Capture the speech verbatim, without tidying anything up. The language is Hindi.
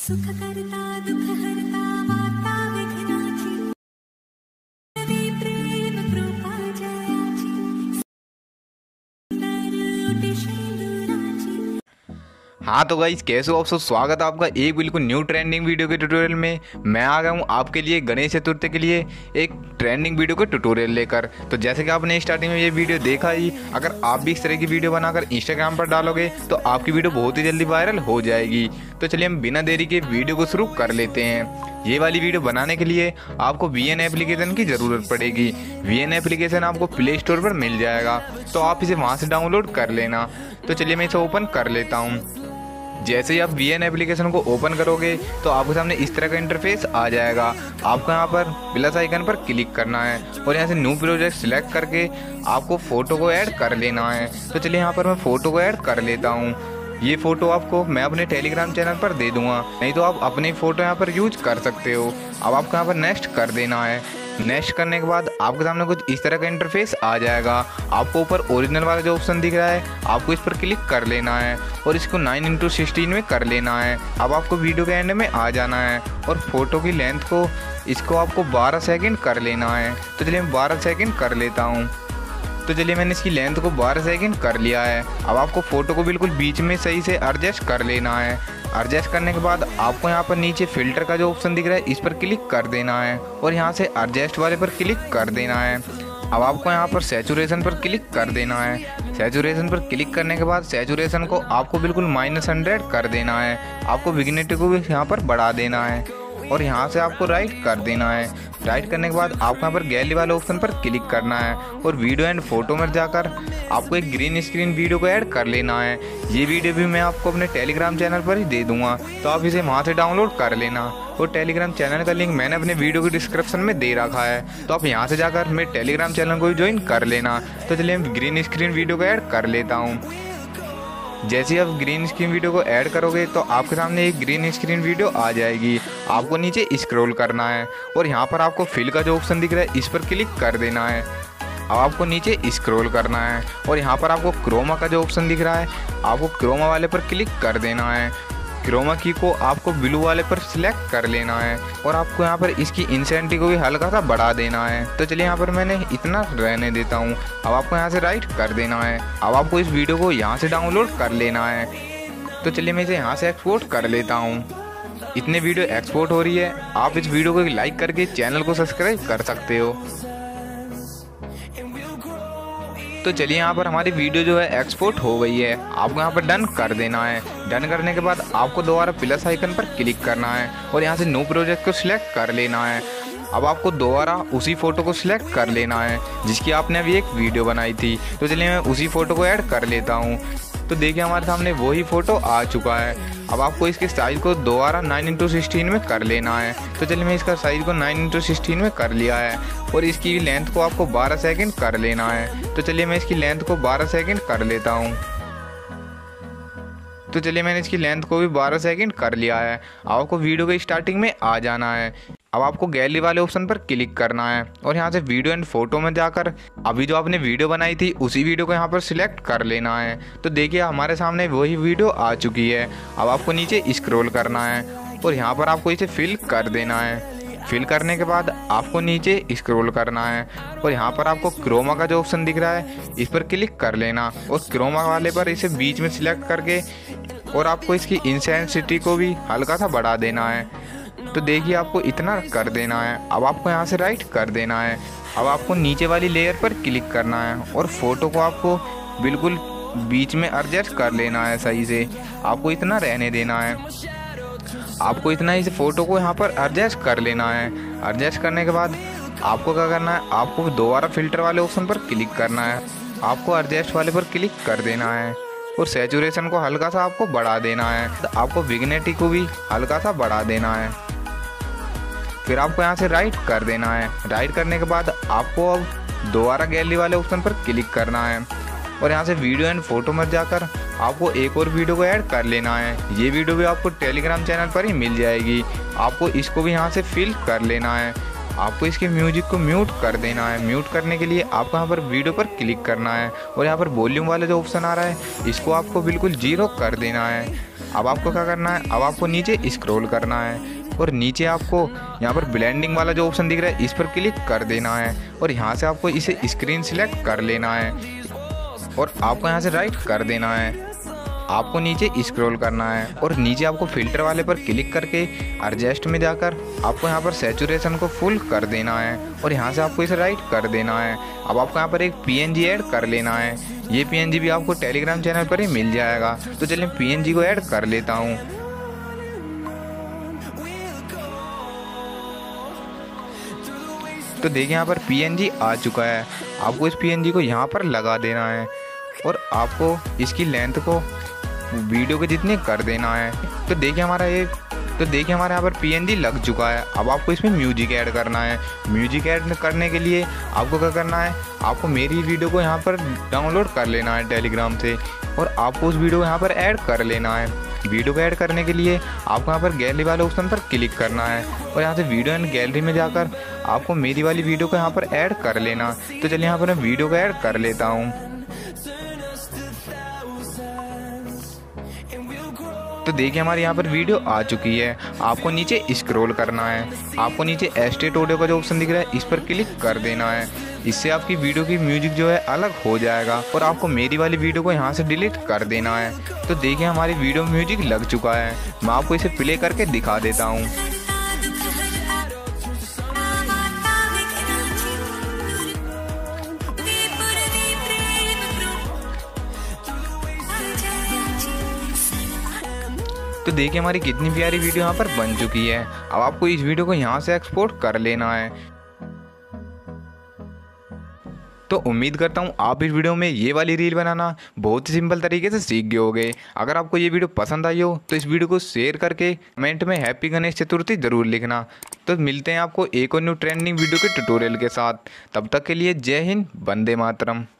सुख करता दुख हरता माता विघ्नाची, देवी प्रेम कृपा जयाची, सुंदर अति शेंदुराची। हाँ तो गाइस, कैसे हो आप सब। स्वागत है आपका एक बिल्कुल न्यू ट्रेंडिंग वीडियो के ट्यूटोरियल में। मैं आ गया हूँ आपके लिए गणेश चतुर्थी के लिए एक ट्रेंडिंग वीडियो का ट्यूटोरियल लेकर। तो जैसे कि आपने स्टार्टिंग में ये वीडियो देखा ही, अगर आप भी इस तरह की वीडियो बनाकर इंस्टाग्राम पर डालोगे तो आपकी वीडियो बहुत ही जल्दी वायरल हो जाएगी। तो चलिए हम बिना देरी के वीडियो को शुरू कर लेते हैं। ये वाली वीडियो बनाने के लिए आपको वी एन एप्लीकेशन की ज़रूरत पड़ेगी। वी एन एप्लीकेशन आपको प्ले स्टोर पर मिल जाएगा, तो आप इसे वहाँ से डाउनलोड कर लेना। तो चलिए मैं इसे ओपन कर लेता हूँ। जैसे ही आप वी एन एप्लीकेशन को ओपन करोगे तो आपके सामने इस तरह का इंटरफेस आ जाएगा। आपको यहाँ पर प्लस आइकन पर क्लिक करना है और यहाँ से न्यू प्रोजेक्ट सिलेक्ट करके आपको फ़ोटो को ऐड कर लेना है। तो चलिए यहाँ पर मैं फ़ोटो को ऐड कर लेता हूँ। ये फ़ोटो आपको मैं अपने टेलीग्राम चैनल पर दे दूंगा, नहीं तो आप अपनी फ़ोटो यहाँ पर यूज कर सकते हो। अब आपको यहाँ पर नेक्स्ट कर देना है। नेक्स्ट करने के बाद आपके सामने कुछ इस तरह का इंटरफेस आ जाएगा। आपको ऊपर ओरिजिनल वाला जो ऑप्शन दिख रहा है, आपको इस पर क्लिक कर लेना है और इसको नाइन इंटू सिक्सटीन में कर लेना है। अब आपको वीडियो के एंड में आ जाना है और फोटो की लेंथ को इसको आपको बारह सेकंड कर लेना है। तो चलिए मैं बारह सेकंड कर लेता हूँ। तो चलिए मैंने इसकी लेंथ को बारह सेकंड कर लिया है। अब आपको फ़ोटो को बिल्कुल बीच में सही से एडजस्ट कर लेना है। एडजस्ट करने के बाद आपको यहाँ पर नीचे फ़िल्टर का जो ऑप्शन दिख रहा है, इस पर क्लिक कर देना है और यहाँ से एडजस्ट वाले पर क्लिक कर देना है। अब आपको यहाँ पर सैचुरेशन पर क्लिक कर देना है। सैचुरेशन पर क्लिक करने के बाद सैचुरेशन को आपको बिल्कुल माइनस हंड्रेड कर देना है। आपको विग्निटी को भी यहाँ पर बढ़ा देना है और यहाँ से आपको राइट कर देना है। राइट करने के बाद आपको यहाँ पर गैलरी वाले ऑप्शन पर क्लिक करना है और वीडियो एंड फोटो में जाकर आपको एक ग्रीन स्क्रीन वीडियो को ऐड कर लेना है। ये वीडियो भी मैं आपको अपने टेलीग्राम चैनल पर ही दे दूंगा, तो आप इसे वहाँ से डाउनलोड कर लेना। और टेलीग्राम चैनल का लिंक मैंने अपने वीडियो के डिस्क्रिप्शन में दे रखा है, तो आप यहाँ से जाकर मेरे टेलीग्राम चैनल को भी ज्वाइन कर लेना। तो चलिए मैं ग्रीन स्क्रीन वीडियो को ऐड कर लेता हूँ। जैसे ही आप ग्रीन स्क्रीन वीडियो को ऐड करोगे तो आपके सामने एक ग्रीन स्क्रीन वीडियो आ जाएगी। आपको नीचे स्क्रॉल करना है और यहाँ पर आपको फिल का जो ऑप्शन दिख रहा है, इस पर क्लिक कर देना है। अब आपको नीचे स्क्रॉल करना है और यहाँ पर आपको क्रोमा का जो ऑप्शन दिख रहा है, आपको क्रोमा वाले पर क्लिक कर देना है। क्रोमा की को आपको ब्लू वाले पर सिलेक्ट कर लेना है और आपको यहाँ पर इसकी इंसेंटिव को भी हल्का सा बढ़ा देना है। तो चलिए यहाँ पर मैंने इतना रहने देता हूँ। अब आपको यहाँ से राइट कर देना है। अब आपको इस वीडियो को यहाँ से डाउनलोड कर लेना है। तो चलिए मैं इसे यहाँ से एक्सपोर्ट कर लेता हूँ। इतने वीडियो एक्सपोर्ट हो रही है। आप इस वीडियो को लाइक करके चैनल को सब्सक्राइब कर सकते हो। तो चलिए यहाँ पर हमारी वीडियो जो है एक्सपोर्ट हो गई है। आपको यहाँ पर डन कर देना है। डन करने के बाद आपको दोबारा प्लस आइकन पर क्लिक करना है और यहाँ से न्यू प्रोजेक्ट को सिलेक्ट कर लेना है। अब आपको दोबारा उसी फ़ोटो को सिलेक्ट कर लेना है जिसकी आपने अभी एक वीडियो बनाई थी। तो चलिए मैं उसी फ़ोटो को ऐड कर लेता हूँ। तो देखिए हमारे सामने वही फ़ोटो आ चुका है। अब आपको इसके साइज़ को दोबारा नाइन इंटू सिक्सटीन में कर लेना है। तो चलिए मैं इसका साइज़ को नाइन इंटू सिक्सटीन में कर लिया है और इसकी लेंथ को आपको बारह सेकंड कर लेना है। तो चलिए मैं इसकी लेंथ को बारह सेकंड कर लेता हूँ। तो चलिए मैंने इसकी लेंथ को भी बारह सेकंड कर लिया है। अब आपको वीडियो के स्टार्टिंग में आ जाना है। अब आपको गैलरी वाले ऑप्शन पर क्लिक करना है और यहाँ से वीडियो एंड फोटो में जाकर अभी जो आपने वीडियो बनाई थी उसी वीडियो को यहाँ पर सिलेक्ट कर लेना है। तो देखिए हमारे सामने वही वीडियो आ चुकी है। अब आपको नीचे स्क्रॉल करना है और यहाँ पर आपको इसे फिल कर देना है। फिल करने के बाद आपको नीचे स्क्रॉल करना है और यहाँ पर आपको क्रोमा का जो ऑप्शन दिख रहा है, इस पर क्लिक कर लेना और क्रोमा वाले पर इसे बीच में सिलेक्ट करके और आपको इसकी इंटेंसिटी को भी हल्का सा बढ़ा देना है। तो देखिए आपको इतना कर देना है। अब आपको यहाँ से राइट कर देना है। अब आपको नीचे वाली लेयर पर क्लिक करना है और फोटो को आपको बिल्कुल बीच में एडजस्ट कर लेना है सही से। आपको इतना रहने देना है। आपको इतना इस फोटो को यहाँ पर एडजस्ट कर लेना है। एडजस्ट करने के बाद आपको क्या करना है, आपको दोबारा फिल्टर वाले ऑप्शन पर क्लिक करना है। आपको एडजस्ट वाले पर क्लिक कर देना है और सैचुरेशन को हल्का सा आपको बढ़ा देना है। तो आपको विग्निटी को भी हल्का सा बढ़ा देना है। फिर आपको यहाँ से राइट कर देना है। राइट करने के बाद आपको अब दोबारा गैलरी वाले ऑप्शन पर क्लिक करना है और यहाँ से वीडियो एंड फोटो में जाकर आपको एक और वीडियो को ऐड कर लेना है। ये वीडियो भी आपको टेलीग्राम चैनल पर ही मिल जाएगी। आपको इसको भी यहाँ से फिल कर लेना है। आपको इसके म्यूजिक को म्यूट कर देना है। म्यूट करने के लिए आपको यहाँ पर वीडियो पर क्लिक करना है और यहाँ पर वॉल्यूम वाला जो ऑप्शन आ रहा है, इसको आपको बिल्कुल जीरो कर देना है। अब आपको क्या करना है, अब आपको नीचे स्क्रॉल करना है और नीचे आपको यहाँ पर ब्लेंडिंग वाला जो ऑप्शन दिख रहा है इस पर क्लिक कर देना है और यहाँ से आपको इसे स्क्रीन सिलेक्ट कर लेना है और आपको यहाँ से राइट कर देना है। आपको नीचे स्क्रॉल करना है और नीचे आपको फिल्टर वाले पर क्लिक करके एडजस्ट में जाकर आपको यहाँ पर सैचुरेशन को फुल कर देना है और यहाँ से आपको इसे राइट कर देना है। अब आपको यहाँ पर एक पीएनजी ऐड कर लेना है। ये पीएनजी भी आपको टेलीग्राम चैनल पर ही मिल जाएगा। तो चलिए पीएनजी को ऐड कर लेता हूँ। तो देखिए यहाँ पर पीएनजी आ चुका है। आपको इस पीएनजी को यहाँ पर लगा देना है और आपको इसकी लेंथ को वीडियो के जितने कर देना है। तो देखिए हमारा ये तो देखिए हमारे यहाँ पर पीएनजी लग चुका है। अब आपको इसमें म्यूजिक ऐड करना है। म्यूजिक ऐड करने के लिए आपको क्या करना है, आपको मेरी वीडियो को यहाँ पर डाउनलोड कर लेना है टेलीग्राम से और आपको उस वीडियो को यहाँ पर ऐड कर लेना है। वीडियो को ऐड करने के लिए आपको यहाँ पर गैलरी वाले ऑप्शन पर क्लिक करना है और यहाँ से वीडियो एंड गैलरी में जाकर आपको मेरी वाली वीडियो को यहाँ पर ऐड कर लेना। तो चलिए यहाँ पर मैं वीडियो को ऐड कर लेता हूँ। तो देखिए हमारे यहाँ पर वीडियो आ चुकी है। आपको नीचे स्क्रॉल करना है। आपको नीचे एस्टेट ऑडियो का जो ऑप्शन दिख रहा है इस पर क्लिक कर देना है। इससे आपकी वीडियो की म्यूजिक जो है अलग हो जाएगा और आपको मेरी वाली वीडियो को यहाँ से डिलीट कर देना है। तो देखिए हमारी वीडियो म्यूजिक लग चुका है। मैं आपको इसे प्ले करके दिखा देता हूँ। तो देखिए हमारी कितनी प्यारी वीडियो यहाँ पर बन चुकी है। अब आपको इस वीडियो को यहाँ से एक्सपोर्ट कर लेना है। तो उम्मीद करता हूँ आप इस वीडियो में ये वाली रील बनाना बहुत ही सिंपल तरीके से सीख गए होंगे। अगर आपको ये वीडियो पसंद आई हो तो इस वीडियो को शेयर करके कमेंट में हैप्पी गणेश चतुर्थी जरूर लिखना। तो मिलते हैं आपको एक और न्यू ट्रेंडिंग वीडियो के ट्यूटोरियल के साथ। तब तक के लिए जय हिंद, वंदे मातरम।